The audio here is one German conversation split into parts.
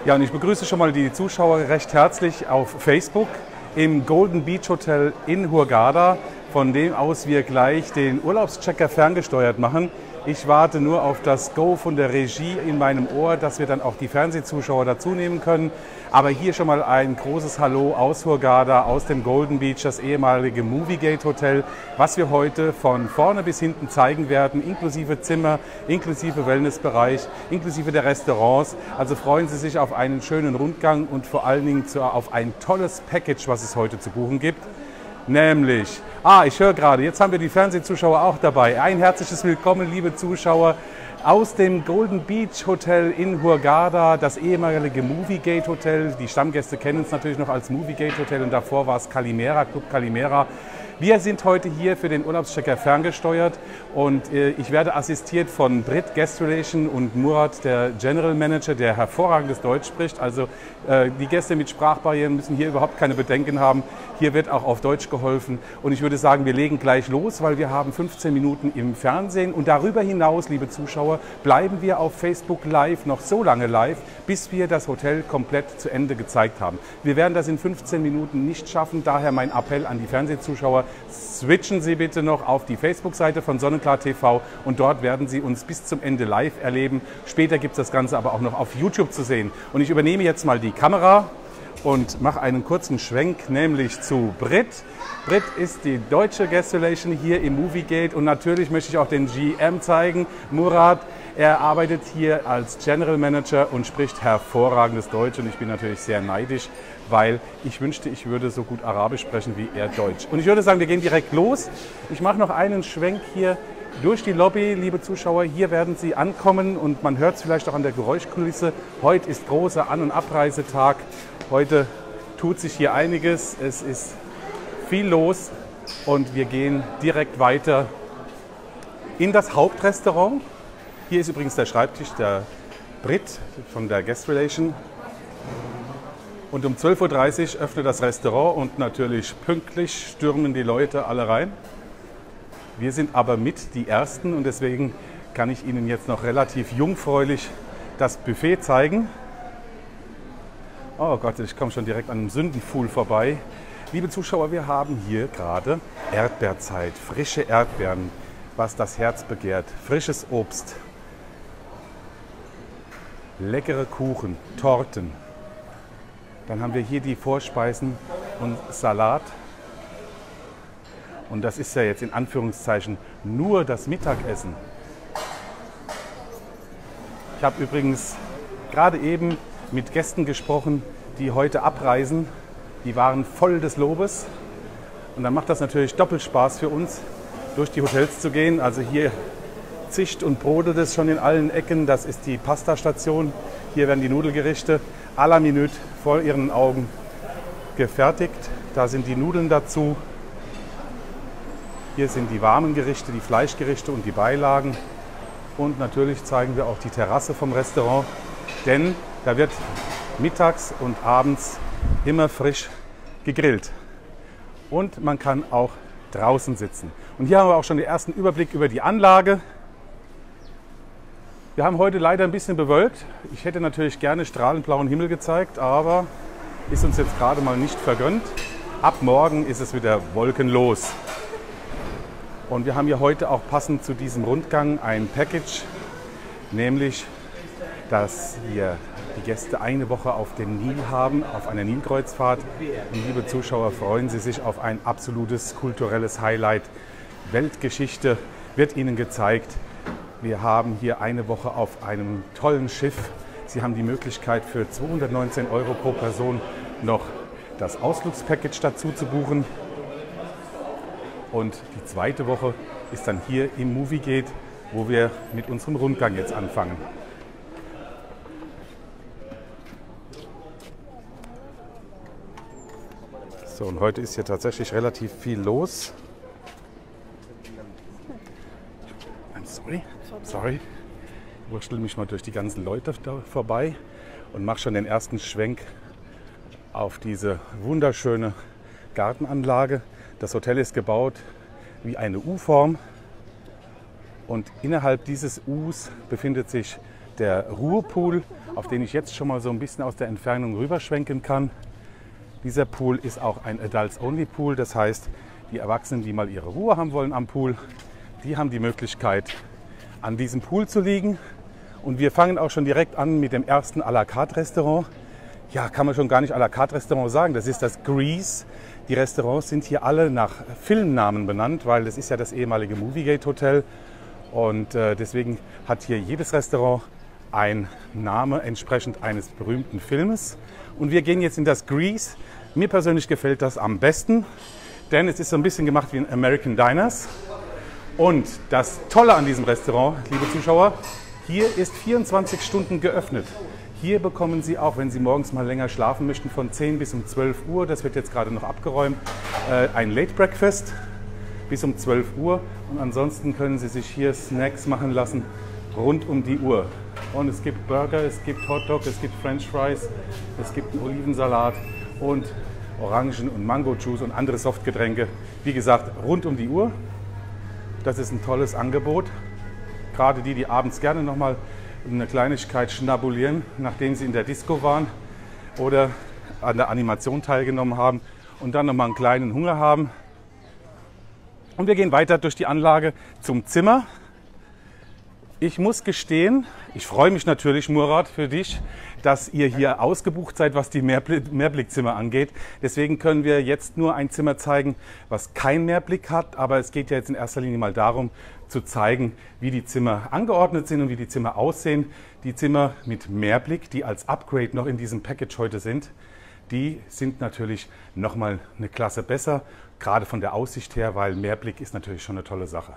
Ja, und ich begrüße schon mal die Zuschauer recht herzlich auf Facebook im Golden Beach Hotel in Hurghada, von dem aus wir gleich den Urlaubschecker ferngesteuert machen. Ich warte nur auf das Go von der Regie in meinem Ohr, dass wir dann auch die Fernsehzuschauer dazu nehmen können. Aber hier schon mal ein großes Hallo aus Hurghada, aus dem Golden Beach, das ehemalige Moviegate Hotel, was wir heute von vorne bis hinten zeigen werden, inklusive Zimmer, inklusive Wellnessbereich, inklusive der Restaurants. Also freuen Sie sich auf einen schönen Rundgang und vor allen Dingen auf ein tolles Package, was es heute zu buchen gibt. Nämlich, ich höre gerade, jetzt haben wir die Fernsehzuschauer auch dabei. Ein herzliches Willkommen, liebe Zuschauer, aus dem Golden Beach Hotel in Hurghada, das ehemalige Moviegate Hotel. Die Stammgäste kennen es natürlich noch als Moviegate Hotel und davor war es Calimera, Club Calimera. Wir sind heute hier für den Urlaubschecker ferngesteuert und ich werde assistiert von Brit, Guest Relation, und Murat, der General Manager, der hervorragendes Deutsch spricht. Also die Gäste mit Sprachbarrieren müssen hier überhaupt keine Bedenken haben. Hier wird auch auf Deutsch geholfen und ich würde sagen, wir legen gleich los, weil wir haben 15 Minuten im Fernsehen und darüber hinaus, liebe Zuschauer, bleiben wir auf Facebook Live noch so lange live, bis wir das Hotel komplett zu Ende gezeigt haben. Wir werden das in 15 Minuten nicht schaffen, daher mein Appell an die Fernsehzuschauer: Switchen Sie bitte noch auf die Facebook-Seite von Sonnenklar TV und dort werden Sie uns bis zum Ende live erleben. Später gibt es das Ganze aber auch noch auf YouTube zu sehen. Und ich übernehme jetzt mal die Kamera und mache einen kurzen Schwenk, nämlich zu Brit. Brit ist die deutsche Guest Relation hier im Moviegate und natürlich möchte ich auch den GM zeigen, Murat. Er arbeitet hier als General Manager und spricht hervorragendes Deutsch und ich bin natürlich sehr neidisch, weil ich wünschte, ich würde so gut Arabisch sprechen wie er Deutsch. Und ich würde sagen, wir gehen direkt los. Ich mache noch einen Schwenk hier durch die Lobby, liebe Zuschauer. Hier werden Sie ankommen und man hört es vielleicht auch an der Geräuschkulisse. Heute ist großer An- und Abreisetag. Heute tut sich hier einiges. Es ist viel los und wir gehen direkt weiter in das Hauptrestaurant. Hier ist übrigens der Schreibtisch der Brit von der Guest Relation. Und um 12:30 Uhr öffnet das Restaurant und natürlich pünktlich stürmen die Leute alle rein. Wir sind aber mit die Ersten und deswegen kann ich Ihnen jetzt noch relativ jungfräulich das Buffet zeigen. Oh Gott, ich komme schon direkt an einem Sündenpfuhl vorbei. Liebe Zuschauer, wir haben hier gerade Erdbeerzeit, frische Erdbeeren, was das Herz begehrt, frisches Obst, leckere Kuchen, Torten. Dann haben wir hier die Vorspeisen und Salat. Und das ist ja jetzt in Anführungszeichen nur das Mittagessen. Ich habe übrigens gerade eben mit Gästen gesprochen, die heute abreisen. Die waren voll des Lobes. Und dann macht das natürlich doppelt Spaß für uns, durch die Hotels zu gehen. Also hier zischt und brodelt es schon in allen Ecken. Das ist die Pastastation. Hier werden die Nudelgerichte à la minute vor Ihren Augen gefertigt. Da sind die Nudeln dazu. Hier sind die warmen Gerichte, die Fleischgerichte und die Beilagen. Und natürlich zeigen wir auch die Terrasse vom Restaurant, denn da wird mittags und abends immer frisch gegrillt. Und man kann auch draußen sitzen. Und hier haben wir auch schon den ersten Überblick über die Anlage. Wir haben heute leider ein bisschen bewölkt. Ich hätte natürlich gerne strahlend blauen Himmel gezeigt, aber ist uns jetzt gerade mal nicht vergönnt. Ab morgen ist es wieder wolkenlos. Und wir haben hier heute auch passend zu diesem Rundgang ein Package, nämlich, dass wir die Gäste eine Woche auf dem Nil haben, auf einer Nilkreuzfahrt. Und liebe Zuschauer, freuen Sie sich auf ein absolutes kulturelles Highlight. Weltgeschichte wird Ihnen gezeigt. Wir haben hier eine Woche auf einem tollen Schiff. Sie haben die Möglichkeit für 219 € pro Person noch das Ausflugspackage dazu zu buchen. Und die zweite Woche ist dann hier im Moviegate, wo wir mit unserem Rundgang jetzt anfangen. So, und heute ist hier tatsächlich relativ viel los. Sorry. Ich wurstel mich mal durch die ganzen Leute da vorbei und mache schon den ersten Schwenk auf diese wunderschöne Gartenanlage. Das Hotel ist gebaut wie eine U-Form und innerhalb dieses Us befindet sich der Ruhepool auf den ich jetzt schon mal so ein bisschen aus der Entfernung rüberschwenken kann. Dieser Pool ist auch ein Adults-Only-Pool, das heißt, die Erwachsenen, die mal ihre Ruhe haben wollen am Pool, die haben die Möglichkeit, an diesem Pool zu liegen. Und wir fangen auch schon direkt an mit dem ersten à la carte Restaurant. Ja, kann man schon gar nicht à la carte Restaurant sagen, das ist das Grease. Die Restaurants sind hier alle nach Filmnamen benannt, weil das ist ja das ehemalige Moviegate Hotel. Und deswegen hat hier jedes Restaurant einen Namen entsprechend eines berühmten Filmes. Und wir gehen jetzt in das Grease. Mir persönlich gefällt das am besten, denn es ist so ein bisschen gemacht wie in American Diners. Und das Tolle an diesem Restaurant, liebe Zuschauer, hier ist 24 Stunden geöffnet. Hier bekommen Sie auch, wenn Sie morgens mal länger schlafen möchten, von 10 bis um 12 Uhr, das wird jetzt gerade noch abgeräumt, ein Late Breakfast bis um 12 Uhr. Und ansonsten können Sie sich hier Snacks machen lassen rund um die Uhr. Und es gibt Burger, es gibt Hotdog, es gibt French Fries, es gibt einen Olivensalat und Orangen- und Mango-Juice und andere Softgetränke. Wie gesagt, rund um die Uhr. Das ist ein tolles Angebot. Gerade die, die abends gerne nochmal eine Kleinigkeit schnabulieren, nachdem sie in der Disco waren oder an der Animation teilgenommen haben und dann nochmal einen kleinen Hunger haben. Und wir gehen weiter durch die Anlage zum Zimmer. Ich muss gestehen, ich freue mich natürlich, Murat, für dich, dass ihr hier ausgebucht seid, was die Mehrblickzimmer angeht. Deswegen können wir jetzt nur ein Zimmer zeigen, was keinen Mehrblick hat. Aber es geht ja jetzt in erster Linie mal darum, zu zeigen, wie die Zimmer angeordnet sind und wie die Zimmer aussehen. Die Zimmer mit Mehrblick, die als Upgrade noch in diesem Package heute sind, die sind natürlich nochmal eine Klasse besser. Gerade von der Aussicht her, weil Mehrblick ist natürlich schon eine tolle Sache.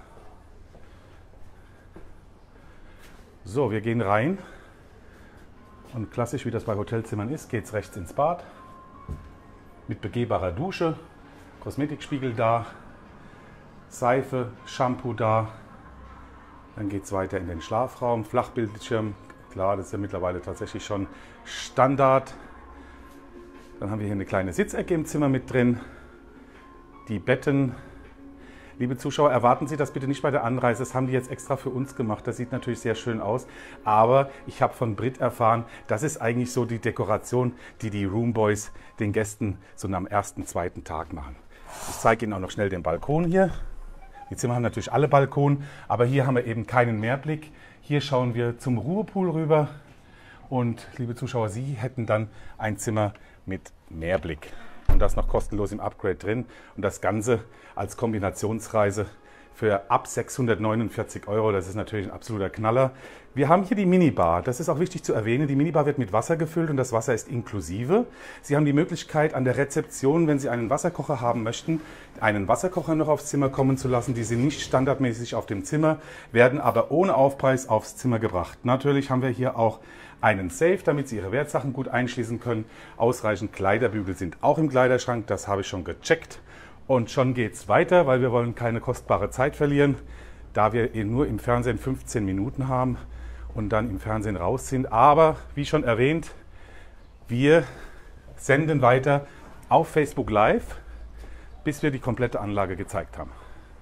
So, wir gehen rein und klassisch, wie das bei Hotelzimmern ist, geht es rechts ins Bad mit begehbarer Dusche, Kosmetikspiegel da, Seife, Shampoo da. Dann geht es weiter in den Schlafraum, Flachbildschirm, klar, das ist ja mittlerweile tatsächlich schon Standard. Dann haben wir hier eine kleine Sitzecke im Zimmer mit drin, die Betten. Liebe Zuschauer, erwarten Sie das bitte nicht bei der Anreise. Das haben die jetzt extra für uns gemacht. Das sieht natürlich sehr schön aus. Aber ich habe von Brit erfahren, das ist eigentlich so die Dekoration, die die Roomboys den Gästen so am ersten, zweiten Tag machen. Ich zeige Ihnen auch noch schnell den Balkon hier. Die Zimmer haben natürlich alle Balkon, aber hier haben wir eben keinen Mehrblick. Hier schauen wir zum Ruhepool rüber. Und liebe Zuschauer, Sie hätten dann ein Zimmer mit Mehrblick. Und das noch kostenlos im Upgrade drin. Und das Ganze als Kombinationsreise für ab 649 €. Das ist natürlich ein absoluter Knaller. Wir haben hier die Minibar. Das ist auch wichtig zu erwähnen. Die Minibar wird mit Wasser gefüllt und das Wasser ist inklusive. Sie haben die Möglichkeit, an der Rezeption, wenn Sie einen Wasserkocher haben möchten, einen Wasserkocher noch aufs Zimmer kommen zu lassen. Die sind nicht standardmäßig auf dem Zimmer, werden aber ohne Aufpreis aufs Zimmer gebracht. Natürlich haben wir hier auch einen Safe, damit Sie Ihre Wertsachen gut einschließen können. Ausreichend Kleiderbügel sind auch im Kleiderschrank, das habe ich schon gecheckt. Und schon geht es weiter, weil wir wollen keine kostbare Zeit verlieren, da wir nur im Fernsehen 15 Minuten haben und dann im Fernsehen raus sind. Aber wie schon erwähnt, wir senden weiter auf Facebook Live, bis wir die komplette Anlage gezeigt haben.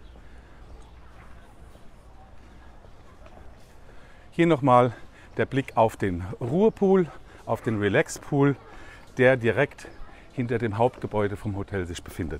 Hier nochmal der Blick auf den Ruhepool, auf den Relax-Pool, der direkt hinter dem Hauptgebäude vom Hotel sich befindet.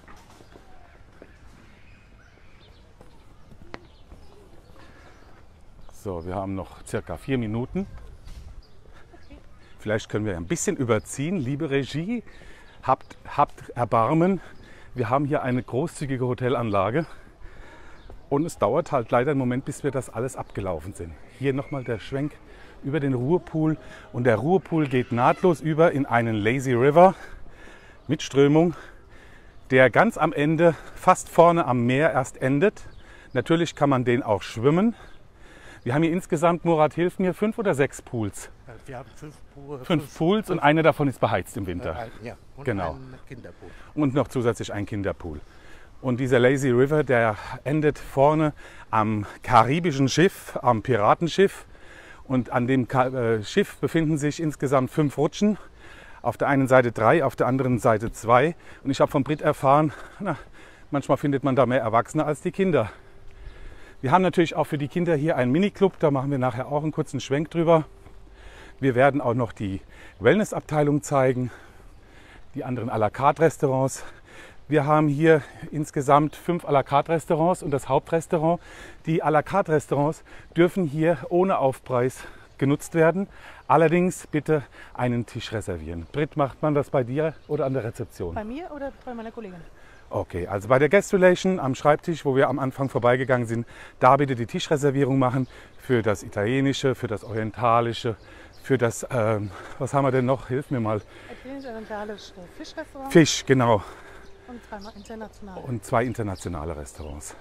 So, wir haben noch circa 4 Minuten. Vielleicht können wir ein bisschen überziehen. Liebe Regie, habt Erbarmen. Wir haben hier eine großzügige Hotelanlage. Und es dauert halt leider einen Moment, bis wir das alles abgelaufen sind. Hier nochmal der Schwenk über den Ruhepool. Und der Ruhepool geht nahtlos über in einen Lazy River mit Strömung, der ganz am Ende, fast vorne am Meer erst endet. Natürlich kann man den auch schwimmen. Wir haben hier insgesamt, Murat, hilf mir, 5 oder 6 Pools? Wir haben 5 Pools und einer davon ist beheizt im Winter. Ja, und genau. ein Kinderpool. Und noch zusätzlich ein Kinderpool. Und dieser Lazy River, der endet vorne am karibischen Schiff, am Piratenschiff. Und an dem Schiff befinden sich insgesamt 5 Rutschen. Auf der einen Seite 3, auf der anderen Seite 2. Und ich habe von Brit erfahren, manchmal findet man da mehr Erwachsene als die Kinder. Wir haben natürlich auch für die Kinder hier einen Miniclub, da machen wir nachher auch einen kurzen Schwenk drüber. Wir werden auch noch die Wellnessabteilung zeigen, die anderen à la carte Restaurants. Wir haben hier insgesamt 5 à la carte Restaurants und das Hauptrestaurant. Die à la carte Restaurants dürfen hier ohne Aufpreis genutzt werden. Allerdings bitte einen Tisch reservieren. Britt, macht man das bei dir oder an der Rezeption? Bei mir oder bei meiner Kollegin? Okay, also bei der Guest Relation am Schreibtisch, wo wir am Anfang vorbeigegangen sind, da bitte die Tischreservierung machen für das Italienische, für das Orientalische, für das, was haben wir denn noch? Hilf mir mal. Italienisch-orientalisch Fischrestaurant. Fisch, genau. Und 3 international. Und 2 internationale Restaurants.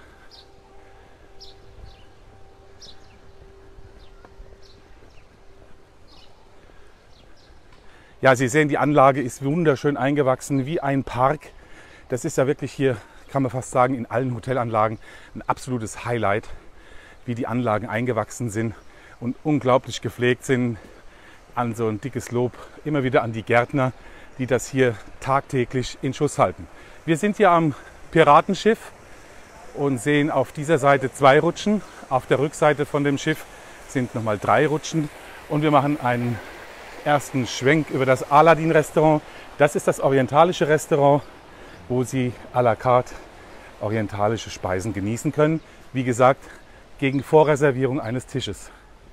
Ja, Sie sehen, die Anlage ist wunderschön eingewachsen, wie ein Park. Das ist ja wirklich hier, kann man fast sagen, in allen Hotelanlagen ein absolutes Highlight, wie die Anlagen eingewachsen sind und unglaublich gepflegt sind. An so ein dickes Lob immer wieder an die Gärtner, die das hier tagtäglich in Schuss halten. Wir sind hier am Piratenschiff und sehen auf dieser Seite 2 Rutschen. Auf der Rückseite von dem Schiff sind nochmal 3 Rutschen und wir machen einen ersten Schwenk über das Aladdin-Restaurant. Das ist das orientalische Restaurant, wo Sie à la carte orientalische Speisen genießen können. Wie gesagt, gegen Vorreservierung eines Tisches.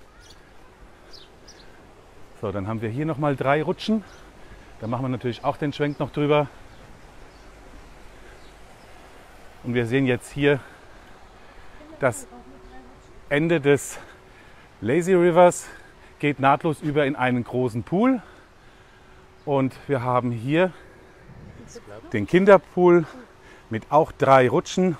So, dann haben wir hier nochmal 3 Rutschen. Da machen wir natürlich auch den Schwenk noch drüber. Und wir sehen jetzt hier das Ende des Lazy Rivers. Geht nahtlos über in einen großen Pool. Und wir haben hier den Kinderpool mit auch 3 Rutschen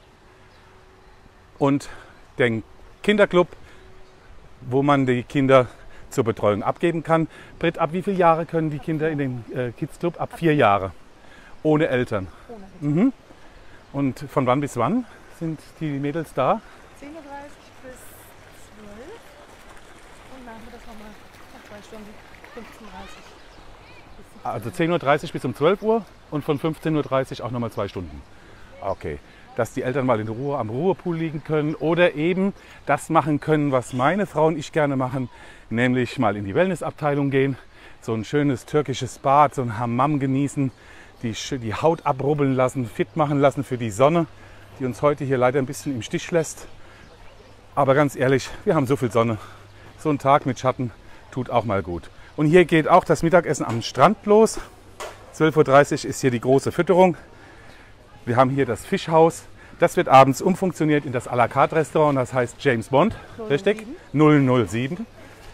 und den Kinderclub, wo man die Kinder zur Betreuung abgeben kann. Britt, ab wie viele Jahre können die Kinder in den Kids Club? Ab 4 Jahre. Ohne Eltern. Mhm. Und von wann bis wann sind die Mädels da? 10:30 Uhr bis 12 Uhr. Und nachmittags nochmal nach 2 Stunden 15:30 Uhr. Also 10:30 Uhr bis um 12 Uhr und von 15:30 Uhr auch nochmal 2 Stunden. Okay. Dass die Eltern mal in Ruhe am Ruhepool liegen können oder eben das machen können, was meine Frau und ich gerne machen, nämlich mal in die Wellnessabteilung gehen, so ein schönes türkisches Bad, so ein Hammam genießen, die Haut abrubbeln lassen, fit machen lassen für die Sonne, die uns heute hier leider ein bisschen im Stich lässt. Aber ganz ehrlich, wir haben so viel Sonne. So ein Tag mit Schatten tut auch mal gut. Und hier geht auch das Mittagessen am Strand los. 12:30 Uhr ist hier die große Fütterung. Wir haben hier das Fischhaus. Das wird abends umfunktioniert in das à la carte Restaurant. Das heißt James Bond, 007. Richtig? 007.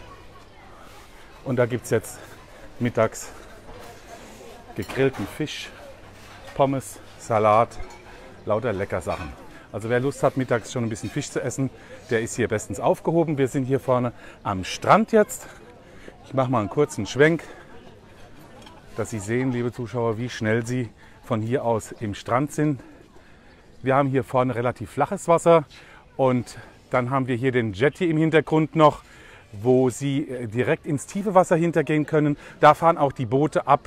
Und da gibt es jetzt mittags gegrillten Fisch, Pommes, Salat, lauter Leckersachen. Also wer Lust hat, mittags schon ein bisschen Fisch zu essen, der ist hier bestens aufgehoben. Wir sind hier vorne am Strand jetzt. Ich mache mal einen kurzen Schwenk, dass Sie sehen, liebe Zuschauer, wie schnell Sie von hier aus im Strand sind. Wir haben hier vorne relativ flaches Wasser und dann haben wir hier den Jetty im Hintergrund noch, wo Sie direkt ins tiefe Wasser hintergehen können. Da fahren auch die Boote ab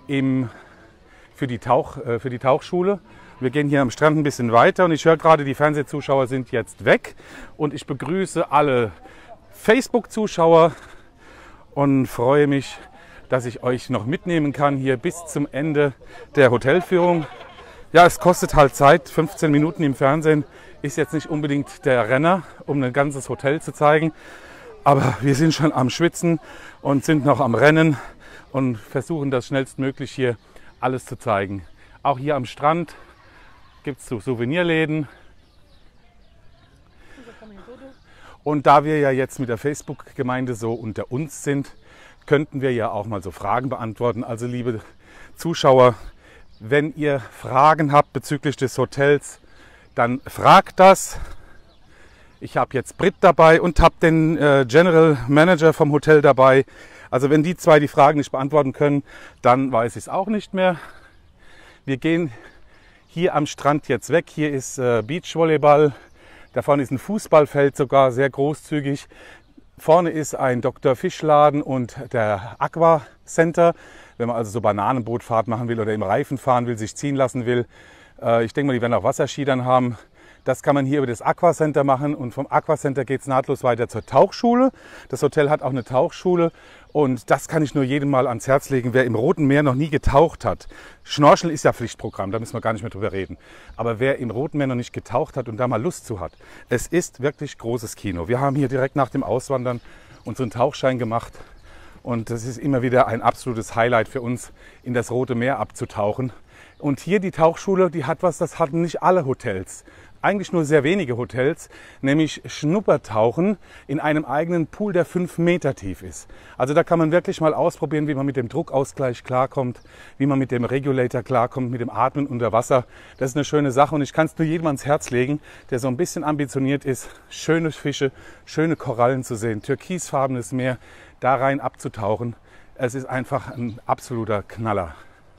für die Tauchschule. Wir gehen hier am Strand ein bisschen weiter und ich höre gerade, die Fernsehzuschauer sind jetzt weg und ich begrüße alle Facebook-Zuschauer und freue mich, dass ich euch noch mitnehmen kann hier bis zum Ende der Hotelführung. Ja, es kostet halt Zeit. 15 Minuten im Fernsehen ist jetzt nicht unbedingt der Renner, um ein ganzes Hotel zu zeigen. Aber wir sind schon am Schwitzen und sind noch am Rennen und versuchen das schnellstmöglich hier alles zu zeigen. Auch hier am Strand gibt es so Souvenirläden. Und da wir ja jetzt mit der Facebook-Gemeinde so unter uns sind, könnten wir ja auch mal so Fragen beantworten. Also liebe Zuschauer, wenn ihr Fragen habt bezüglich des Hotels, dann fragt das. Ich habe jetzt Britt dabei und habe den General Manager vom Hotel dabei. Also wenn die zwei die Fragen nicht beantworten können, dann weiß ich es auch nicht mehr. Wir gehen hier am Strand jetzt weg. Hier ist Beachvolleyball. Da vorne ist ein Fußballfeld, sogar sehr großzügig. Vorne ist ein Dr. Fischladen und der Aqua Center. Wenn man also so Bananenbootfahrt machen will oder im Reifen fahren will, sich ziehen lassen will. Ich denke mal, die werden auch Wasserski dann haben. Das kann man hier über das Aquacenter machen und vom Aquacenter geht es nahtlos weiter zur Tauchschule. Das Hotel hat auch eine Tauchschule und das kann ich nur jedem mal ans Herz legen, wer im Roten Meer noch nie getaucht hat. Schnorcheln ist ja Pflichtprogramm, da müssen wir gar nicht mehr drüber reden. Aber wer im Roten Meer noch nicht getaucht hat und da mal Lust zu hat, es ist wirklich großes Kino. Wir haben hier direkt nach dem Auswandern unseren Tauchschein gemacht und das ist immer wieder ein absolutes Highlight für uns, in das Rote Meer abzutauchen. Und hier die Tauchschule, die hat was, das hatten nicht alle Hotels. Eigentlich nur sehr wenige Hotels, nämlich Schnuppertauchen in einem eigenen Pool, der 5 Meter tief ist. Also da kann man wirklich mal ausprobieren, wie man mit dem Druckausgleich klarkommt, wie man mit dem Regulator klarkommt, mit dem Atmen unter Wasser. Das ist eine schöne Sache und ich kann es nur jedem ans Herz legen, der so ein bisschen ambitioniert ist, schöne Fische, schöne Korallen zu sehen, türkisfarbenes Meer, da rein abzutauchen. Es ist einfach ein absoluter Knaller.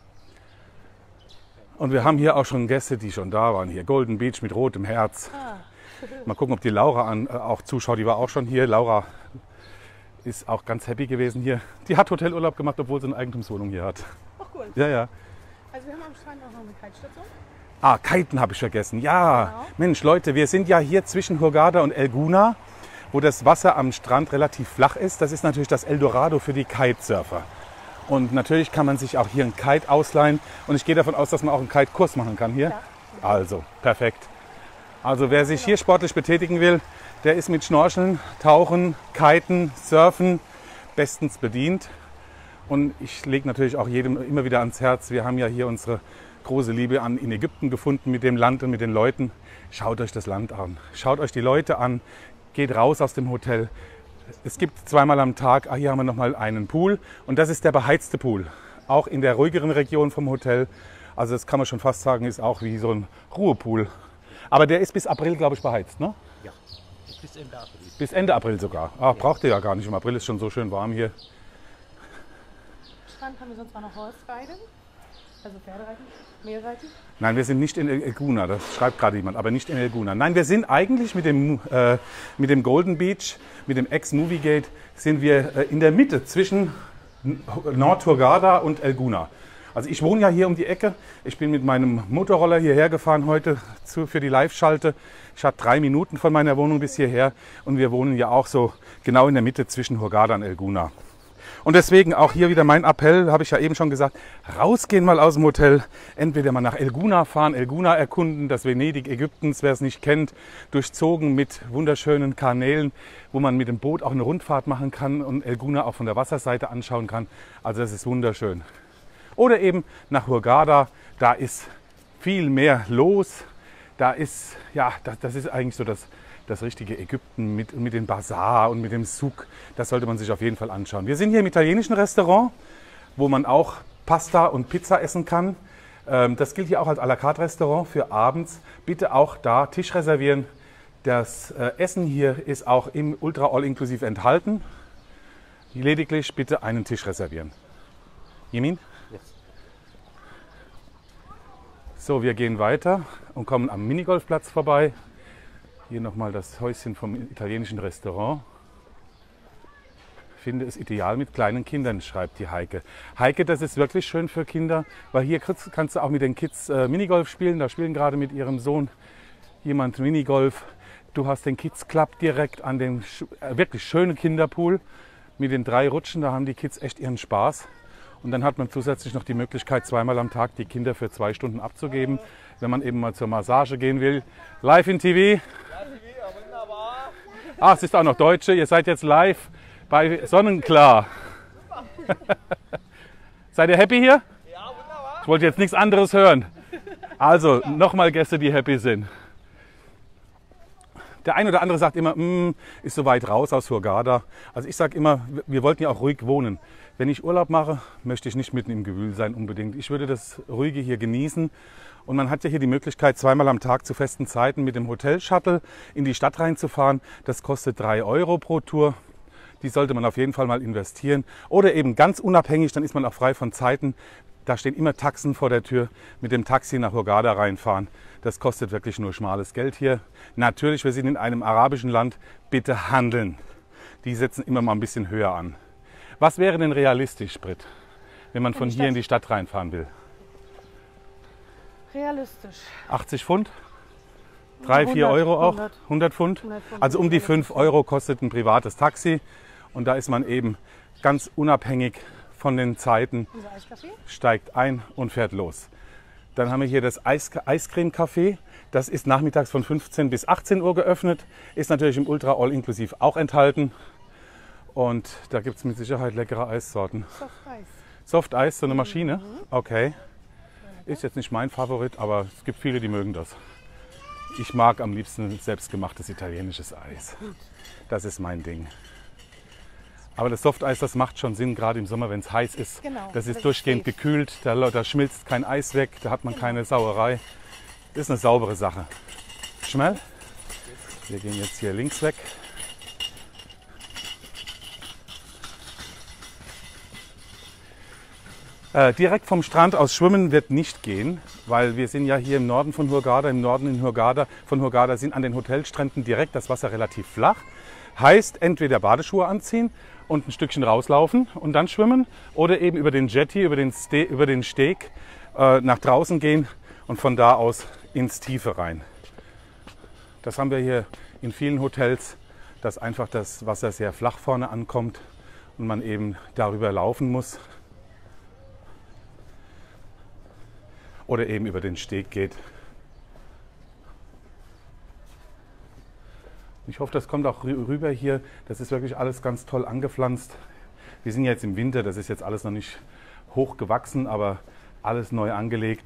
Und wir haben hier auch schon Gäste, die schon da waren. Hier Golden Beach mit rotem Herz. Mal gucken, ob die Laura auch zuschaut. Die war auch schon hier. Laura ist auch ganz happy gewesen hier. Die hat Hotelurlaub gemacht, obwohl sie eine Eigentumswohnung hier hat. Ach cool. Ja, ja. Also wir haben am Strand auch noch eine Kitestation. Ah, Kiten habe ich vergessen. Ja, genau. Mensch, Leute, wir sind ja hier zwischen Hurghada und Elguna, wo das Wasser am Strand relativ flach ist. Das ist natürlich das Eldorado für die Kitesurfer. Und natürlich kann man sich auch hier einen Kite ausleihen. Und ich gehe davon aus, dass man auch einen Kite-Kurs machen kann hier. Ja. Also, perfekt. Also wer sich hier sportlich betätigen will, der ist mit Schnorcheln, Tauchen, Kiten, Surfen bestens bedient. Und ich lege natürlich auch jedem immer wieder ans Herz, wir haben ja hier unsere große Liebe in Ägypten gefunden mit dem Land und mit den Leuten. Schaut euch das Land an, schaut euch die Leute an, geht raus aus dem Hotel. Es gibt zweimal am Tag, hier haben wir nochmal einen Pool und das ist der beheizte Pool. Auch in der ruhigeren Region vom Hotel. Also das kann man schon fast sagen, ist auch wie so ein Ruhepool. Aber der ist bis April, glaube ich, beheizt, ne? Ja, bis Ende April. Bis Ende April sogar. Ach, braucht ihr ja gar nicht. Im April ist schon so schön warm hier. Strand haben wir sonst noch Horsereiten, also Pferdereiten, Mehlreiten. Nein, wir sind nicht in Elguna, das schreibt gerade jemand, aber nicht in Elguna. Nein, wir sind eigentlich mit dem Golden Beach, mit dem Ex-Movie-Gate, sind wir in der Mitte zwischen Nord-Hurghada und Elguna. Also ich wohne ja hier um die Ecke. Ich bin mit meinem Motorroller hierher gefahren heute für die Live-Schalte. Ich hatte 3 Minuten von meiner Wohnung bis hierher und wir wohnen ja auch so genau in der Mitte zwischen Hurghada und Elguna. Und deswegen auch hier wieder mein Appell, habe ich ja eben schon gesagt, rausgehen mal aus dem Hotel, entweder mal nach Elguna fahren, Elguna erkunden, das Venedig Ägyptens, wer es nicht kennt, durchzogen mit wunderschönen Kanälen, wo man mit dem Boot auch eine Rundfahrt machen kann und Elguna auch von der Wasserseite anschauen kann. Also das ist wunderschön. Oder eben nach Hurghada, da ist viel mehr los, da ist, ja, das ist eigentlich so das richtige Ägypten mit dem Bazar und mit dem Souk. Das sollte man sich auf jeden Fall anschauen. Wir sind hier im italienischen Restaurant, wo man auch Pasta und Pizza essen kann. Das gilt hier auch als à la carte Restaurant für abends. Bitte auch da Tisch reservieren. Das Essen hier ist auch im Ultra All-Inklusiv enthalten. Lediglich bitte einen Tisch reservieren. Jemin? Yes. So, wir gehen weiter und kommen am Minigolfplatz vorbei. Hier nochmal das Häuschen vom italienischen Restaurant. Ich finde es ideal mit kleinen Kindern, schreibt die Heike. Heike, das ist wirklich schön für Kinder, weil hier kannst du auch mit den Kids Minigolf spielen. Da spielen gerade mit ihrem Sohn jemand Minigolf. Du hast den Kids Club direkt an dem wirklich schönen Kinderpool mit den 3 Rutschen. Da haben die Kids echt ihren Spaß. Und dann hat man zusätzlich noch die Möglichkeit, zweimal am Tag die Kinder für 2 Stunden abzugeben, wenn man eben mal zur Massage gehen will. Live in TV. Ah, es ist auch noch Deutsche. Ihr seid jetzt live bei Sonnenklar. Seid ihr happy hier? Ja, wunderbar. Ich wollte jetzt nichts anderes hören. Also, nochmal Gäste, die happy sind. Der eine oder andere sagt immer, ist so weit raus aus Hurghada. Also ich sage immer, wir wollten ja auch ruhig wohnen. Wenn ich Urlaub mache, möchte ich nicht mitten im Gewühl sein unbedingt. Ich würde das Ruhige hier genießen. Und man hat ja hier die Möglichkeit, zweimal am Tag zu festen Zeiten mit dem Hotel-Shuttle in die Stadt reinzufahren. Das kostet 3 € pro Tour. Die sollte man auf jeden Fall mal investieren. Oder eben ganz unabhängig, dann ist man auch frei von Zeiten. Da stehen immer Taxen vor der Tür, mit dem Taxi nach Hurghada reinfahren. Das kostet wirklich nur schmales Geld hier. Natürlich, wir sind in einem arabischen Land, bitte handeln. Die setzen immer mal ein bisschen höher an. Was wäre denn realistisch, Britt, wenn man von hier in die Stadt reinfahren will? Realistisch. 80 Pfund? 3, 4 Euro auch? 100. 100 Pfund? 100 Pfund. Also um die 5 Euro kostet ein privates Taxi. Und da ist man eben ganz unabhängig von den Zeiten, Unser Eiskaffee. steigt ein und fährt los. Dann haben wir hier das Eiscreme-Café. Das ist nachmittags von 15 bis 18 Uhr geöffnet. Ist natürlich im Ultra All-Inklusiv auch enthalten. Und da gibt es mit Sicherheit leckere Eissorten. Soft Eis. Soft Eis, so eine Maschine? Okay. Ist jetzt nicht mein Favorit, aber es gibt viele, die mögen das. Ich mag am liebsten selbstgemachtes italienisches Eis. Das ist mein Ding. Aber das Softeis, das macht schon Sinn, gerade im Sommer, wenn es heiß ist. Genau, Das ist das durchgehend ist gekühlt, da schmilzt kein Eis weg, da hat man keine Sauerei. Das ist eine saubere Sache. Schnell. Wir gehen jetzt hier links weg. Direkt vom Strand aus schwimmen wird nicht gehen, weil wir sind ja hier im Norden von Hurghada, im Norden in Hurghada. Von Hurghada sind an den Hotelstränden direkt das Wasser relativ flach. Heißt, entweder Badeschuhe anziehen und ein Stückchen rauslaufen und dann schwimmen oder eben über den Jetty, über den Steg nach draußen gehen und von da aus ins Tiefe rein. Das haben wir hier in vielen Hotels, dass einfach das Wasser sehr flach vorne ankommt und man eben darüber laufen muss. Oder eben über den Steg geht. Ich hoffe, das kommt auch rüber hier. Das ist wirklich alles ganz toll angepflanzt. Wir sind jetzt im Winter, das ist jetzt alles noch nicht hoch gewachsen, aber alles neu angelegt.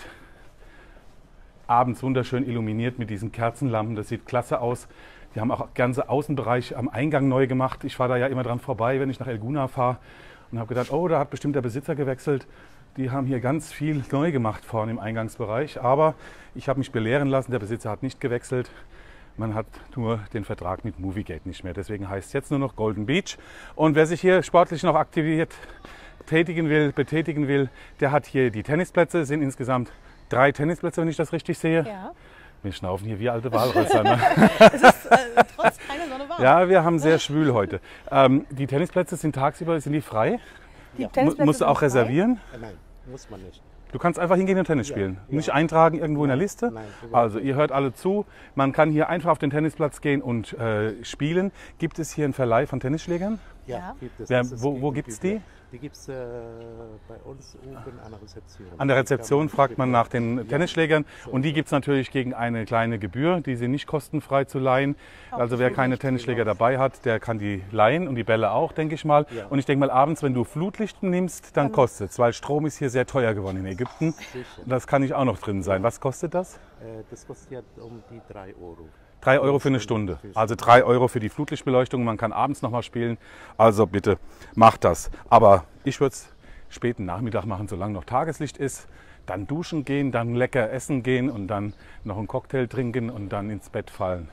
Abends wunderschön illuminiert mit diesen Kerzenlampen, das sieht klasse aus. Die haben auch den ganzen Außenbereich am Eingang neu gemacht. Ich fahre da ja immer dran vorbei, wenn ich nach El Gouna fahre und habe gedacht, oh, da hat bestimmt der Besitzer gewechselt. Die haben hier ganz viel neu gemacht vorne im Eingangsbereich, aber ich habe mich belehren lassen, der Besitzer hat nicht gewechselt. Man hat nur den Vertrag mit Moviegate nicht mehr. Deswegen heißt es jetzt nur noch Golden Beach. Und wer sich hier sportlich noch betätigen will, der hat hier die Tennisplätze. Es sind insgesamt 3 Tennisplätze, wenn ich das richtig sehe. Ja. Wir schnaufen hier wie alte Walrösser. Ne? Es ist trotz keiner Sonne warm. Ja, wir haben sehr schwül heute. Die Tennisplätze sind tagsüber, sind die frei? Die Tennisplätze Musst du sind auch frei. reservieren? Nein, muss man nicht. Du kannst einfach hingehen und Tennis spielen. ja. Nicht eintragen irgendwo in der Liste. Nein, überhaupt Also ihr hört alle zu. Man kann hier einfach auf den Tennisplatz gehen und spielen. Gibt es hier einen Verleih von Tennisschlägern? Ja. Gibt es. Wer- Das ist wo gibt's die? Die gibt es bei uns oben an der Rezeption. An der Rezeption fragt man nach den Ja. Tennisschlägern So. und die gibt es natürlich gegen eine kleine Gebühr, die sind nicht kostenfrei zu leihen. Also wer keine Tennisschläger dabei hat, der kann die leihen und die Bälle auch, denke ich mal. Ja. Und ich denke mal, abends, wenn du Flutlicht nimmst, dann kostet es, weil Strom ist hier sehr teuer geworden in Ägypten. Sicher. Das kann nicht auch noch drin sein. Was kostet das? Das kostet ja um die 3 Euro. 3 Euro für eine Stunde. Also 3 Euro für die Flutlichtbeleuchtung. Man kann abends nochmal spielen. Also bitte macht das. Aber ich würde es späten Nachmittag machen, solange noch Tageslicht ist. Dann duschen gehen, dann lecker essen gehen und dann noch einen Cocktail trinken und dann ins Bett fallen.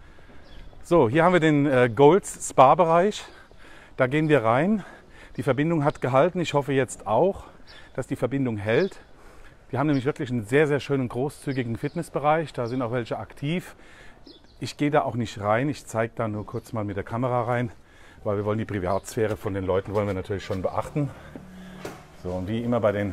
So, hier haben wir den Golds Spa-Bereich. Da gehen wir rein. Die Verbindung hat gehalten. Ich hoffe jetzt auch, dass die Verbindung hält. Die haben nämlich wirklich einen sehr, sehr schönen, großzügigen Fitnessbereich. Da sind auch welche aktiv. Ich gehe da auch nicht rein. Ich zeige da nur kurz mal mit der Kamera rein, weil wir wollen die Privatsphäre von den Leuten wollen wir natürlich schon beachten. So, und wie immer bei den,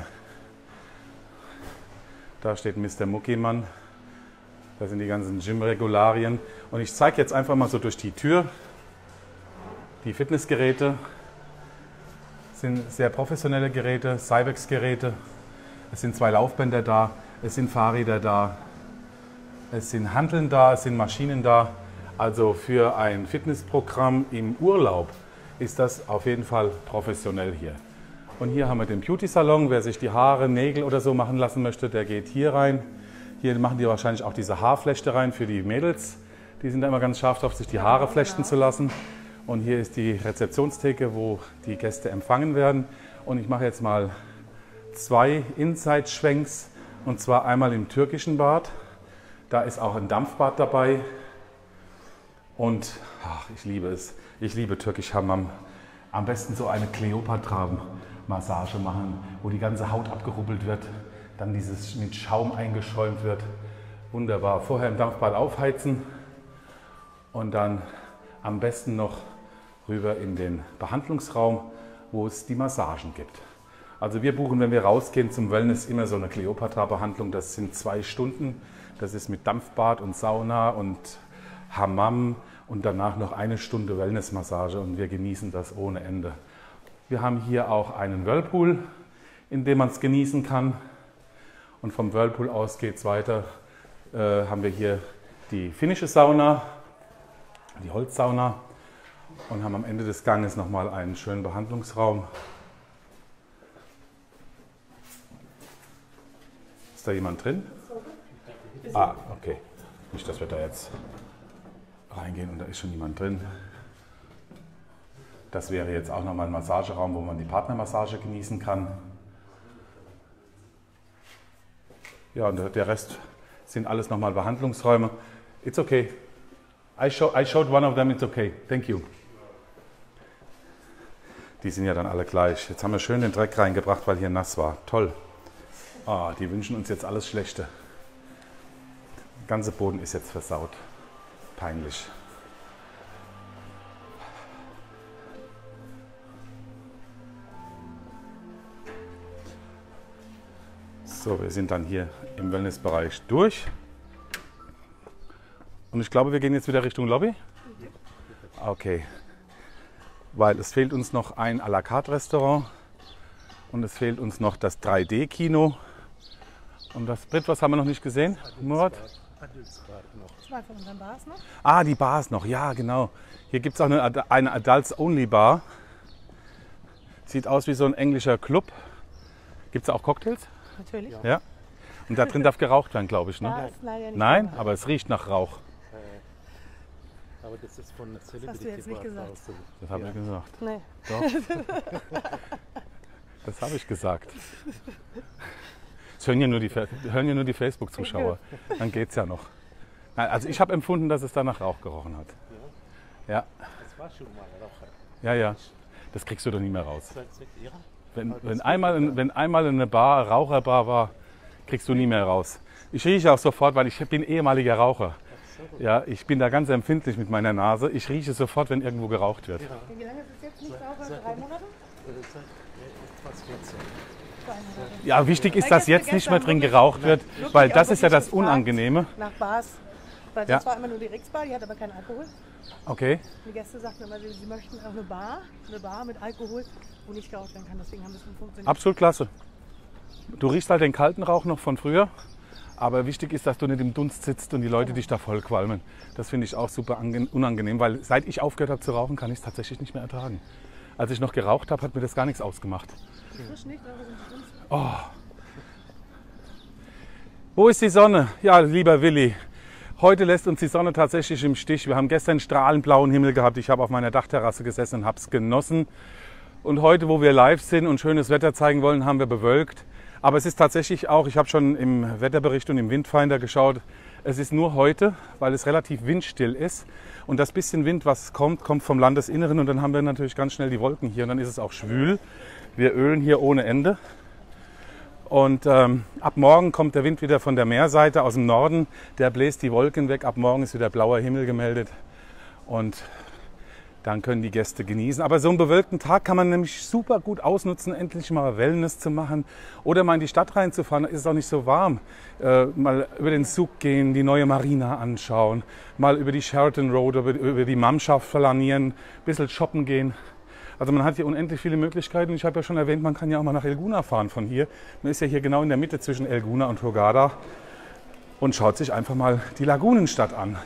da steht Mr. Muckimann. Da sind die ganzen Gym-Regularien. Und ich zeige jetzt einfach mal so durch die Tür. Die Fitnessgeräte sind sehr professionelle Geräte, Cybex-Geräte. Es sind 2 Laufbänder da, es sind Fahrräder da, es sind Hanteln da, es sind Maschinen da. Also für ein Fitnessprogramm im Urlaub ist das auf jeden Fall professionell hier. Und hier haben wir den Beauty-Salon. Wer sich die Haare, Nägel oder so machen lassen möchte, der geht hier rein. Hier machen die wahrscheinlich auch diese Haarflechte rein für die Mädels. Die sind da immer ganz scharf drauf, sich die Haare flechten zu lassen. Und hier ist die Rezeptionstheke, wo die Gäste empfangen werden. Und ich mache jetzt mal 2 Inside-Schwenks. Und zwar einmal im türkischen Bad. Da ist auch ein Dampfbad dabei. Und ach, ich liebe es. Ich liebe Türkisch Hammam. Am besten so eine Kleopatra-Massage machen, wo die ganze Haut abgerubbelt wird. Dann dieses mit Schaum eingeschäumt wird. Wunderbar. Vorher im Dampfbad aufheizen. Und dann am besten noch rüber in den Behandlungsraum, wo es die Massagen gibt. Also wir buchen, wenn wir rausgehen zum Wellness, immer so eine Kleopatra-Behandlung. Das sind 2 Stunden Das ist mit Dampfbad und Sauna und Hammam und danach noch 1 Stunde Wellnessmassage und wir genießen das ohne Ende. Wir haben hier auch einen Whirlpool, in dem man es genießen kann. Und vom Whirlpool aus geht es weiter. Haben wir hier die finnische Sauna, die Holzsauna und haben am Ende des Ganges nochmal einen schönen Behandlungsraum. Ist da jemand drin? Ah, okay. Nicht, dass wir da jetzt reingehen und da ist schon jemand drin. Das wäre jetzt auch nochmal ein Massageraum, wo man die Partnermassage genießen kann. Ja, und der Rest sind alles nochmal Behandlungsräume. It's okay. I showed one of them, it's okay. Thank you. Die sind ja dann alle gleich. Jetzt haben wir schön den Dreck reingebracht, weil hier nass war. Toll. Ah, die wünschen uns jetzt alles Schlechte. Der ganze Boden ist jetzt versaut. Peinlich. So, wir sind dann hier im Wellnessbereich durch. Und ich glaube, wir gehen jetzt wieder Richtung Lobby. Okay. Weil es fehlt uns noch ein à la carte Restaurant und es fehlt uns noch das 3D-Kino. Und das Brit, was haben wir noch nicht gesehen? Murat? Zwei von unseren Bars noch. Ah, die Bars noch, ja genau. Hier gibt es auch eine Adults-Only-Bar. Sieht aus wie so ein englischer Club. Gibt es auch Cocktails? Natürlich. Ja. Und da drin darf geraucht werden, glaube ich. Ne? Da ist leider nicht Nein, dabei. aber es riecht nach Rauch. Aber das ist von der hast du Celebrity jetzt nicht Bar gesagt. draußen. Das habe ich gesagt. Nee. Doch. Das habe ich gesagt. Es hören ja nur die Facebook-Zuschauer. Dann geht es ja noch. Nein, also ich habe empfunden, dass es da nach Rauch gerochen hat. Ja. Das war schon mal Raucher. Ja, ja. Das kriegst du doch nie mehr raus. Seit Ihrer? Wenn einmal eine Bar, Raucherbar war, kriegst du nie mehr raus. Ich rieche auch sofort, weil ich bin ehemaliger Raucher. Ja, ich bin da ganz empfindlich mit meiner Nase. Ich rieche sofort, wenn irgendwo geraucht wird. Wie lange ist es jetzt nicht sauber? 3 Monate? Seit fast 14. 2 Monate. Ja, wichtig ist, dass jetzt nicht mehr drin geraucht wird, weil das ist ja das Unangenehme. Nach Bars. Weil Ja. das war immer nur die Rix-Bar, die hat aber keinen Alkohol. Okay. Die Gäste sagten immer, sie möchten auch eine Bar mit Alkohol, wo nicht geraucht werden kann. Deswegen haben wir es funktioniert. Absolut klasse. Du riechst halt den kalten Rauch noch von früher, aber wichtig ist, dass du nicht im Dunst sitzt und die Leute dich da voll qualmen. Das finde ich auch super unangenehm, weil seit ich aufgehört habe zu rauchen, kann ich es tatsächlich nicht mehr ertragen. Als ich noch geraucht habe, hat mir das gar nichts ausgemacht. Frisch nicht, aber sind die Dunst. Oh. Wo ist die Sonne? Ja, lieber Willi, heute lässt uns die Sonne tatsächlich im Stich. Wir haben gestern strahlend blauen Himmel gehabt. Ich habe auf meiner Dachterrasse gesessen und habe es genossen. Und heute, wo wir live sind und schönes Wetter zeigen wollen, haben wir bewölkt. Aber es ist tatsächlich auch, ich habe schon im Wetterbericht und im Windfinder geschaut, es ist nur heute, weil es relativ windstill ist. Und das bisschen Wind, was kommt, kommt vom Landesinneren und dann haben wir natürlich ganz schnell die Wolken hier und dann ist es auch schwül. Wir ölen hier ohne Ende. Und ab morgen kommt der Wind wieder von der Meerseite aus dem Norden. Der bläst die Wolken weg. Ab morgen ist wieder blauer Himmel gemeldet. Und dann können die Gäste genießen. Aber so einen bewölkten Tag kann man nämlich super gut ausnutzen, endlich mal Wellness zu machen. Oder mal in die Stadt reinzufahren, da ist es auch nicht so warm. Mal über den Zug gehen, die neue Marina anschauen. Mal über die Sheraton Road, über die Mamschaft flanieren, ein bisschen shoppen gehen. Also man hat hier unendlich viele Möglichkeiten. Ich habe ja schon erwähnt, man kann ja auch mal nach Elguna fahren von hier. Man ist ja hier genau in der Mitte zwischen Elguna und Hurghada und schaut sich einfach mal die Lagunenstadt an.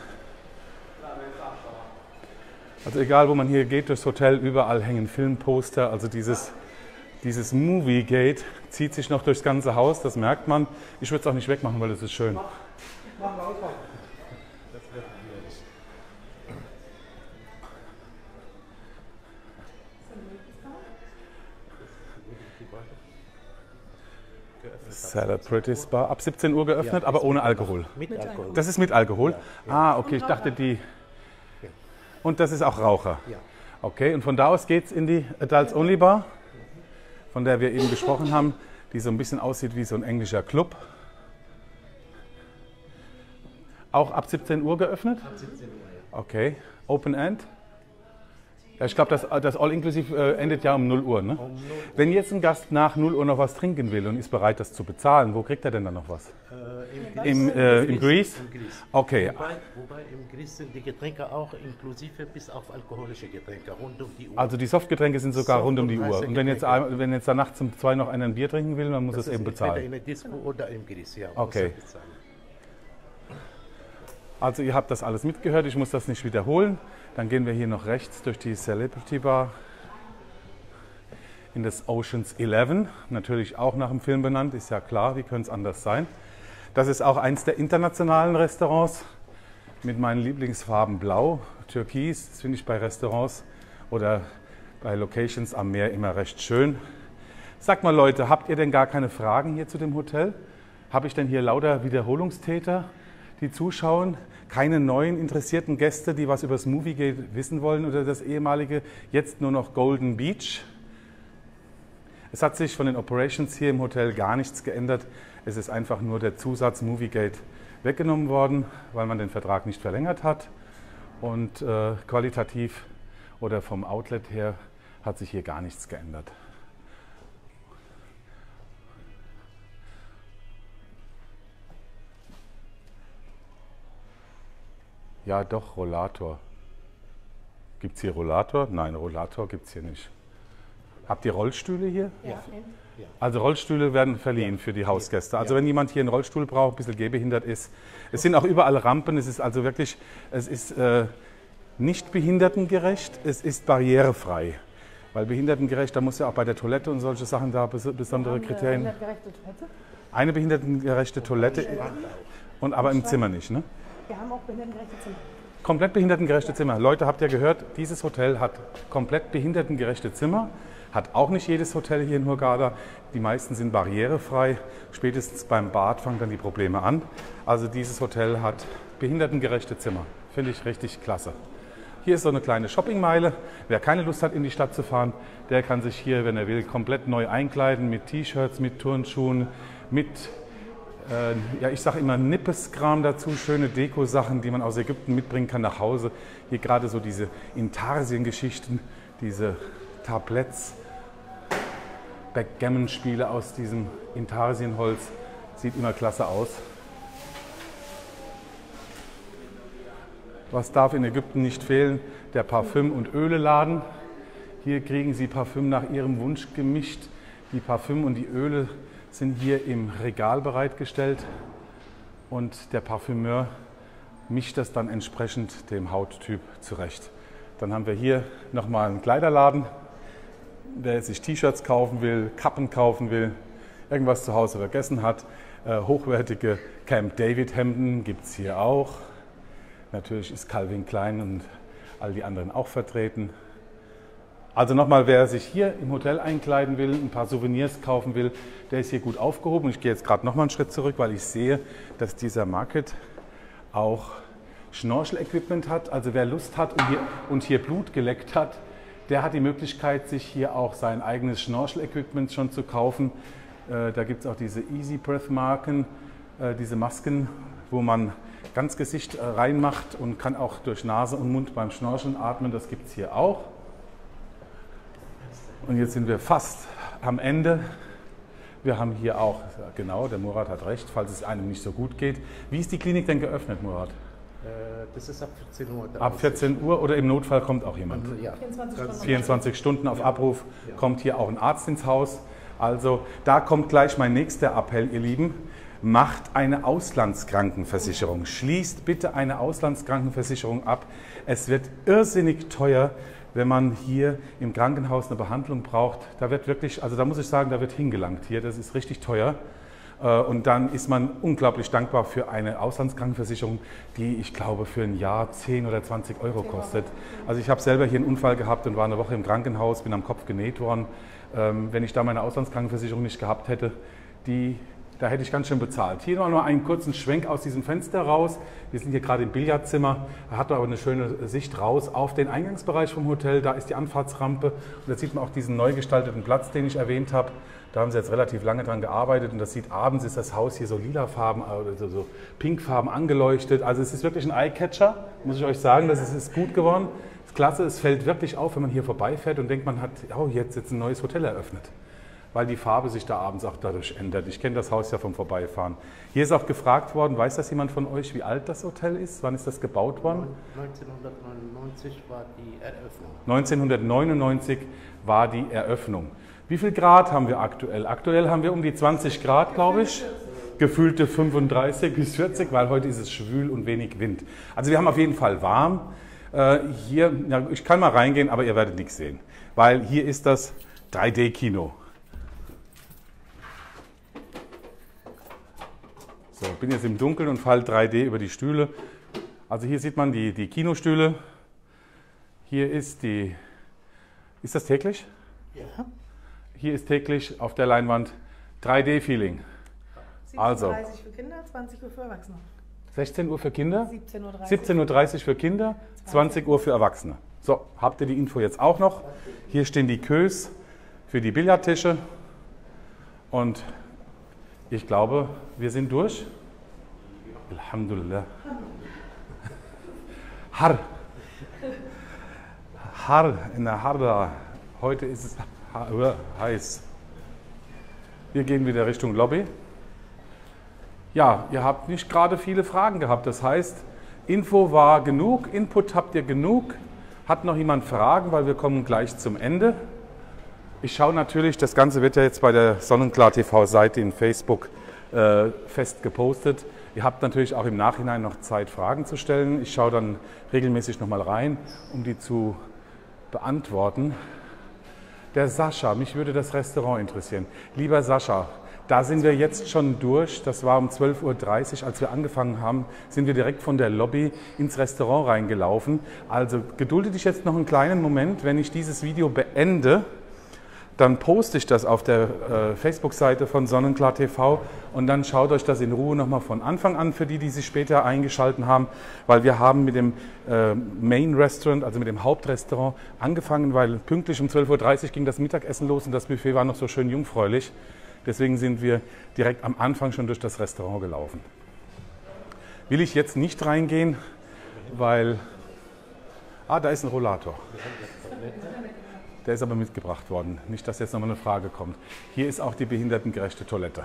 Also egal, wo man hier geht, durchs Hotel, überall hängen Filmposter. Also dieses Movie Gate zieht sich noch durchs ganze Haus, das merkt man. Ich würde es auch nicht wegmachen, weil es ist schön. Celebrities Bar, ab 17 Uhr geöffnet, aber ohne Alkohol. Mit Alkohol. Das ist mit Alkohol? Ah, okay, ich dachte die... Und das ist auch Raucher? Ja. Okay, und von da aus geht es in die Adults Only Bar, von der wir eben gesprochen haben, die so ein bisschen aussieht wie so ein englischer Club. Auch ab 17 Uhr geöffnet? Ab 17 Uhr, ja. Okay, Open End? Ja, ich glaube, das All-Inclusive endet ja um 0 Uhr. Ne? Wenn jetzt ein Gast nach 0 Uhr noch was trinken will und ist bereit, das zu bezahlen, wo kriegt er denn dann noch was? Im Greece? Okay. Wobei im Greece sind die Getränke auch inklusive bis auf alkoholische Getränke rund um die Uhr. Also die Softgetränke sind sogar rund um die Uhr. Und wenn jetzt da nachts um 2 noch einer ein Bier trinken will, dann muss er es eben bezahlen. Entweder in der Disco oder im Greece, ja. Okay. Also ihr habt das alles mitgehört, ich muss das nicht wiederholen. Dann gehen wir hier noch rechts durch die Celebrity Bar in das Ocean's 11. Natürlich auch nach dem Film benannt, ist ja klar, wie könnte es anders sein. Das ist auch eins der internationalen Restaurants mit meinen Lieblingsfarben Blau, Türkis. Das finde ich bei Restaurants oder bei Locations am Meer immer recht schön. Sagt mal Leute, habt ihr denn gar keine Fragen hier zu dem Hotel? Habe ich denn hier lauter Wiederholungstäter, die zuschauen? Keine neuen interessierten Gäste, die was über das Moviegate wissen wollen oder das ehemalige, jetzt nur noch Golden Beach? Es hat sich von den Operations hier im Hotel gar nichts geändert. Es ist einfach nur der Zusatz Moviegate weggenommen worden, weil man den Vertrag nicht verlängert hat. Und qualitativ oder vom Outlet her hat sich hier gar nichts geändert. Ja, doch, Rollator. Gibt es hier Rollator? Nein, Rollator gibt es hier nicht. Habt ihr Rollstühle hier? Ja. Also Rollstühle werden verliehen für die Hausgäste. Also wenn jemand hier einen Rollstuhl braucht, ein bisschen gehbehindert ist. Es sind auch überall Rampen. Es ist also wirklich, es ist nicht behindertengerecht, es ist barrierefrei. Weil behindertengerecht, da muss ja auch bei der Toilette und solche Sachen da besondere Kriterien. Behindertengerechte Toilette? Eine behindertengerechte Toilette, und aber im Zimmer nicht, ne? Wir haben auch behindertengerechte Zimmer. Komplett behindertengerechte Zimmer. Leute, habt ihr gehört, dieses Hotel hat komplett behindertengerechte Zimmer. Hat auch nicht jedes Hotel hier in Hurghada. Die meisten sind barrierefrei. Spätestens beim Bad fangen dann die Probleme an. Also dieses Hotel hat behindertengerechte Zimmer. Finde ich richtig klasse. Hier ist so eine kleine Shoppingmeile. Wer keine Lust hat, in die Stadt zu fahren, der kann sich hier, wenn er will, komplett neu einkleiden mit T-Shirts, mit Turnschuhen, mit ja, ich sage immer Nippeskram dazu, schöne Deko-Sachen, die man aus Ägypten mitbringen kann nach Hause. Hier gerade so diese Intarsien-Geschichten, diese Tabletts, Backgammon-Spiele aus diesem Intarsienholz. Sieht immer klasse aus. Was darf in Ägypten nicht fehlen? Der Parfüm- und Öleladen. Hier kriegen Sie Parfüm nach Ihrem Wunsch gemischt. Die Parfüm und die Öle sind hier im Regal bereitgestellt und der Parfümeur mischt das dann entsprechend dem Hauttyp zurecht. Dann haben wir hier nochmal einen Kleiderladen, wer sich T-Shirts kaufen will, Kappen kaufen will, irgendwas zu Hause vergessen hat. Hochwertige Camp David Hemden gibt es hier auch. Natürlich ist Calvin Klein und all die anderen auch vertreten. Also nochmal, wer sich hier im Hotel einkleiden will, ein paar Souvenirs kaufen will, der ist hier gut aufgehoben. Ich gehe jetzt gerade nochmal einen Schritt zurück, weil ich sehe, dass dieser Market auch Schnorchel-Equipment hat. Also wer Lust hat und hier Blut geleckt hat, der hat die Möglichkeit, sich hier auch sein eigenes Schnorchel-Equipment schon zu kaufen. Da gibt es auch diese Easy Breath Marken, diese Masken, wo man ganz Gesicht reinmacht und kann auch durch Nase und Mund beim Schnorcheln atmen. Das gibt es hier auch. Und jetzt sind wir fast am Ende. Wir haben hier auch, genau, der Murat hat recht, falls es einem nicht so gut geht. Wie ist die Klinik denn geöffnet, Murat? Das ist ab 14 Uhr. Ab 14 Uhr oder im Notfall kommt auch jemand? Ja. 24 Stunden auf Abruf kommt hier auch ein Arzt ins Haus. Also da kommt gleich mein nächster Appell, ihr Lieben. Macht eine Auslandskrankenversicherung. Schließt bitte eine Auslandskrankenversicherung ab. Es wird irrsinnig teuer, wenn man hier im Krankenhaus eine Behandlung braucht. Da wird wirklich, also da muss ich sagen, da wird hingelangt hier. Das ist richtig teuer. Und dann ist man unglaublich dankbar für eine Auslandskrankenversicherung, die, ich glaube, für ein Jahr 10 oder 20 Euro kostet. Also ich habe selber hier einen Unfall gehabt und war eine Woche im Krankenhaus, bin am Kopf genäht worden. Wenn ich da meine Auslandskrankenversicherung nicht gehabt hätte, da hätte ich ganz schön bezahlt. Hier noch mal einen kurzen Schwenk aus diesem Fenster raus. Wir sind hier gerade im Billardzimmer. Da hat man aber eine schöne Sicht raus auf den Eingangsbereich vom Hotel. Da ist die Anfahrtsrampe und da sieht man auch diesen neu gestalteten Platz, den ich erwähnt habe. Da haben sie jetzt relativ lange dran gearbeitet und das sieht abends, ist das Haus hier so lilafarben oder so pinkfarben angeleuchtet. Also es ist wirklich ein Eyecatcher, muss ich euch sagen. Das ist gut geworden. Klasse, es fällt wirklich auf, wenn man hier vorbeifährt und denkt, man hat oh, jetzt ein neues Hotel eröffnet. Weil die Farbe sich da abends auch dadurch ändert. Ich kenne das Haus ja vom Vorbeifahren. Hier ist auch gefragt worden, weiß das jemand von euch, wie alt das Hotel ist? Wann ist das gebaut worden? 1999 war die Eröffnung. 1999 war die Eröffnung. Wie viel Grad haben wir aktuell? Aktuell haben wir um die 20 Grad, glaube ich. Gefühlte 35 bis 40, weil heute ist es schwül und wenig Wind. Also wir haben auf jeden Fall warm. Hier, ja, ich kann mal reingehen, aber ihr werdet nichts sehen. Weil hier ist das 3D-Kino. So, ich bin jetzt im Dunkeln und falle 3D über die Stühle. Also hier sieht man die Kinostühle. Hier ist die... Ist das täglich? Ja. Hier ist täglich auf der Leinwand 3D-Feeling. 17:30 Also. Uhr für Kinder, 20 Uhr für Erwachsene. 16 Uhr für Kinder, 17:30 Uhr. 17:30 Uhr für Kinder, 20 Uhr für Erwachsene. So, habt ihr die Info jetzt auch noch? Hier stehen die Queues für die Billardtische. Und ich glaube, wir sind durch. Alhamdulillah. Har. Har in der Harda. Heute ist es heiß. Wir gehen wieder Richtung Lobby. Ja, ihr habt nicht gerade viele Fragen gehabt. Das heißt, Info war genug, Input habt ihr genug. Hat noch jemand Fragen, weil wir kommen gleich zum Ende. Ich schaue natürlich, das Ganze wird ja jetzt bei der Sonnenklar TV-Seite in Facebook fest gepostet. Ihr habt natürlich auch im Nachhinein noch Zeit, Fragen zu stellen. Ich schaue dann regelmäßig nochmal rein, um die zu beantworten. Der Sascha, mich würde das Restaurant interessieren. Lieber Sascha, da sind wir jetzt schon durch. Das war um 12:30 Uhr, als wir angefangen haben, sind wir direkt von der Lobby ins Restaurant reingelaufen. Also gedulde dich jetzt noch einen kleinen Moment. Wenn ich dieses Video beende, dann poste ich das auf der Facebook-Seite von Sonnenklar TV und dann schaut euch das in Ruhe nochmal von Anfang an für die, die sich später eingeschaltet haben, weil wir haben mit dem Main Restaurant, also mit dem Hauptrestaurant angefangen, weil pünktlich um 12:30 Uhr ging das Mittagessen los und das Buffet war noch so schön jungfräulich. Deswegen sind wir direkt am Anfang schon durch das Restaurant gelaufen. Will ich jetzt nicht reingehen, weil... Ah, da ist ein Rollator. Der ist aber mitgebracht worden. Nicht, dass jetzt nochmal eine Frage kommt. Hier ist auch die behindertengerechte Toilette.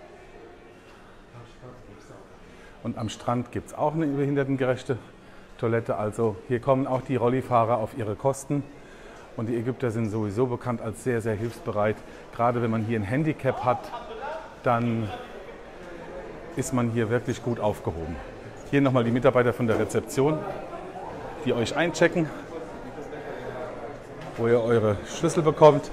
Und am Strand gibt es auch eine behindertengerechte Toilette. Also hier kommen auch die Rollifahrer auf ihre Kosten. Und die Ägypter sind sowieso bekannt als sehr, sehr hilfsbereit. Gerade wenn man hier ein Handicap hat, dann ist man hier wirklich gut aufgehoben. Hier nochmal die Mitarbeiter von der Rezeption, die euch einchecken, wo ihr eure Schlüssel bekommt.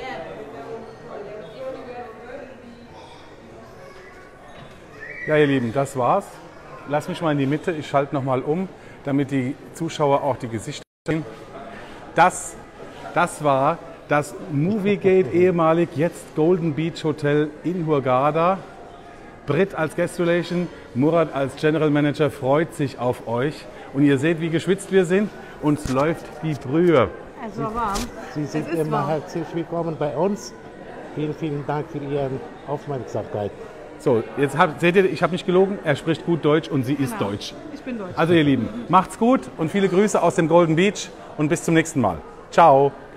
Ja, ihr Lieben, das war's. Lasst mich mal in die Mitte, ich schalte nochmal um, damit die Zuschauer auch die Gesichter sehen. Das war das Moviegate, ehemalig jetzt Golden Beach Hotel in Hurghada. Britt als Guest Relation, Murat als General Manager freut sich auf euch. Und ihr seht, wie geschwitzt wir sind. Uns läuft die Brühe. Es war warm. Sie sind Es ist immer warm. herzlich willkommen bei uns. Vielen, vielen Dank für Ihre Aufmerksamkeit. So, jetzt seht ihr, ich habe nicht gelogen, er spricht gut Deutsch und sie ist Genau. deutsch. Ich bin deutsch. Also ihr Lieben, macht's gut und viele Grüße aus dem Golden Beach und bis zum nächsten Mal. Ciao.